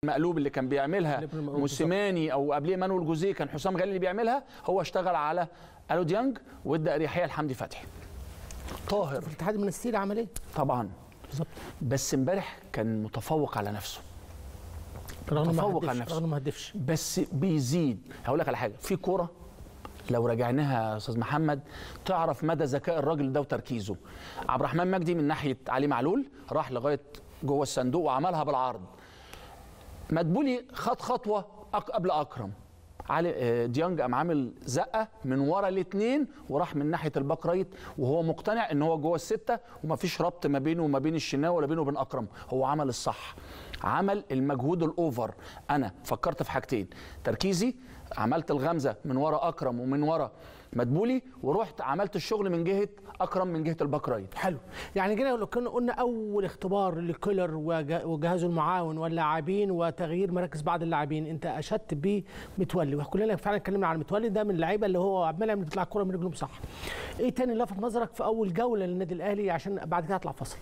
المقلوب اللي كان بيعملها موسيماني او قبليه مانويل جوزيه كان حسام غالي اللي بيعملها، هو اشتغل على الو ديانج وادى اريحيه لحمدي فتحي. طاهر في الاتحاد المنستيري عمل ايه؟ طبعا بالظبط. بس امبارح كان متفوق على نفسه، متفوق على نفسه رغم ما هدفش، بس بيزيد. هقول لك على حاجه، في كوره لو راجعناها يا استاذ محمد تعرف مدى ذكاء الراجل ده وتركيزه. عبد الرحمن مجدي من ناحيه علي معلول راح لغايه جوه الصندوق وعملها بالعرض. مدبولي خد خطوه قبل اكرم، علي ديانج قام عامل زقه من ورا الاثنين وراح من ناحيه الباك رايت وهو مقتنع ان هو جوه السته ومفيش ربط ما بينه وما بين الشناوي ولا بينه وبين اكرم. هو عمل الصح، عمل المجهود الاوفر. انا فكرت في حاجتين، تركيزي عملت الغمزه من ورا اكرم ومن ورا مدبولي، ورحت عملت الشغل من جهه اكرم من جهه الباك رايت. حلو. يعني كده لو كنا قلنا اول اختبار لكولر وجهازه المعاون واللاعبين وتغيير مراكز بعض اللاعبين، انت اشدت بمتولي، وكلنا فعلا اتكلمنا عن متولي ده من اللعيبه اللي هو عمال يعمل بيطلع الكوره من رجلهم صح. ايه تاني لفت نظرك في اول جوله للنادي الاهلي عشان بعد كده اطلع فاصل؟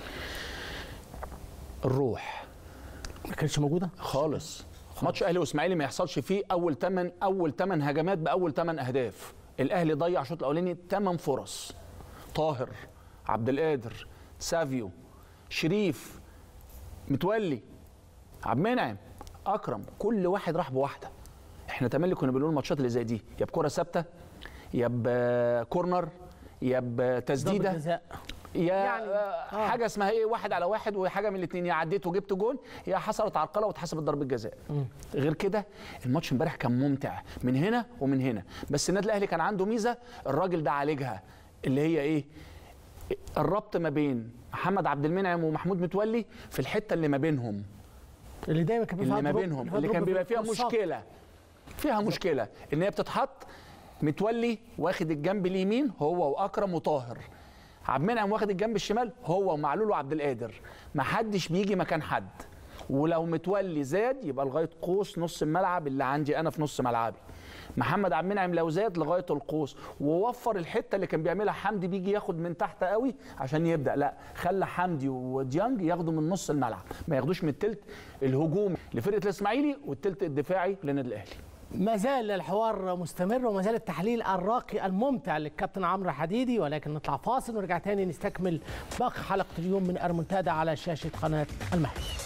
الروح ما كانتش موجوده خالص. ماتش اهلي واسماعيلي ما يحصلش فيه اول 8 هجمات باول 8 اهداف. الاهلي ضيع الشوط الاولاني 8 فرص. طاهر، عبد القادر، سافيو، شريف، متولي، عبد المنعم، اكرم، كل واحد راح بواحده. احنا تملي كنا بنقول الماتشات اللي زي دي يا بكره ثابته يا بكورنر يا بتسديده يا يعني حاجه اسمها ايه 1 على 1 وحاجه من الاثنين، يا عديت وجبت جون يا حصلت عرقله واتحسبت ضربه جزاء. غير كده الماتش امبارح كان ممتع من هنا ومن هنا. بس النادي الاهلي كان عنده ميزه الراجل ده عالجها، اللي هي ايه؟ الربط ما بين محمد عبد المنعم ومحمود متولي في الحته اللي ما بينهم، اللي دايما كان اللي ما بينهم اللي كان بيبقى فيها مشكله ان هي بتتحط متولي واخد الجنب اليمين هو واكرم وطاهر، عبد المنعم واخد الجنب الشمال هو ومعلول وعبد القادر، ما حدش بيجي مكان حد. ولو متولي زاد يبقى لغايه قوس نص الملعب اللي عندي انا في نص ملعبي. محمد عبد المنعم لو زاد لغايه القوس ووفر الحته اللي كان بيعملها حمدي بيجي ياخد من تحت قوي عشان يبدا، لا خلى حمدي وديانج ياخدوا من نص الملعب، ما ياخدوش من الثلث الهجومي لفرقه الاسماعيلي والثلث الدفاعي للنادي الاهلي. ما زال الحوار مستمر وما زال التحليل الراقي الممتع للكابتن عمرو حديدي، ولكن نطلع فاصل ونرجع تاني نستكمل باقي حلقه اليوم من أرمنتادا على شاشه قناه المهدي.